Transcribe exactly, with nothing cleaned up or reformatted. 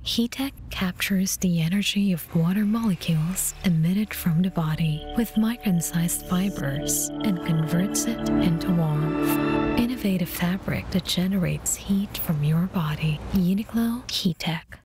HEATTECH captures the energy of water molecules emitted from the body with micron-sized fibers and converts it into warmth. Innovative fabric that generates heat from your body. Uniqlo HEATTECH.